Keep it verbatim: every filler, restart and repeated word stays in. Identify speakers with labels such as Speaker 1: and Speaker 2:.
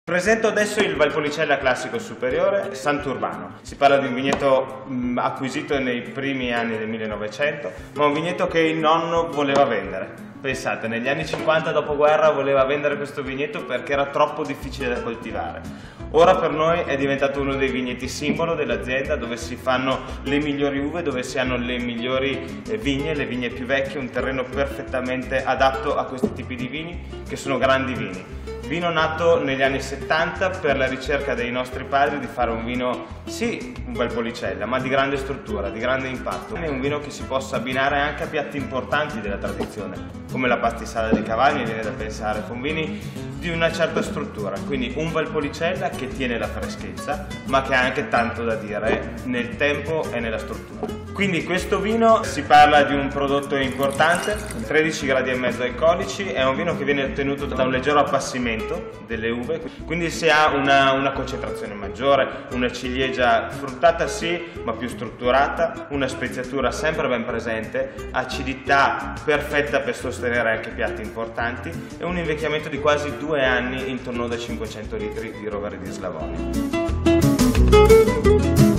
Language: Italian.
Speaker 1: Presento adesso il Valpolicella Classico Superiore Sant'Urbano. Si parla di un vigneto mh, acquisito nei primi anni del millenovecento, ma un vigneto che il nonno voleva vendere. Pensate, negli anni cinquanta dopoguerra voleva vendere questo vigneto perché era troppo difficile da coltivare. Ora per noi è diventato uno dei vigneti simbolo dell'azienda, dove si fanno le migliori uve, dove si hanno le migliori vigne, le vigne più vecchie, un terreno perfettamente adatto a questi tipi di vini, che sono grandi vini. Vino nato negli anni settanta per la ricerca dei nostri padri di fare un vino, sì, un Valpolicella, ma di grande struttura, di grande impatto. È un vino che si possa abbinare anche a piatti importanti della tradizione, come la pastisala di cavalli, viene da pensare, con vini di una certa struttura. Quindi un Valpolicella che tiene la freschezza, ma che ha anche tanto da dire nel tempo e nella struttura. Quindi questo vino, si parla di un prodotto importante, tredici gradi e mezzo alcolici, è un vino che viene ottenuto da un leggero appassimento delle uve, quindi si ha una, una concentrazione maggiore, una ciliegia fruttata sì, ma più strutturata, una speziatura sempre ben presente, acidità perfetta per sostenere anche piatti importanti e un invecchiamento di quasi due anni intorno ai cinquecento litri di rovere di Slavone.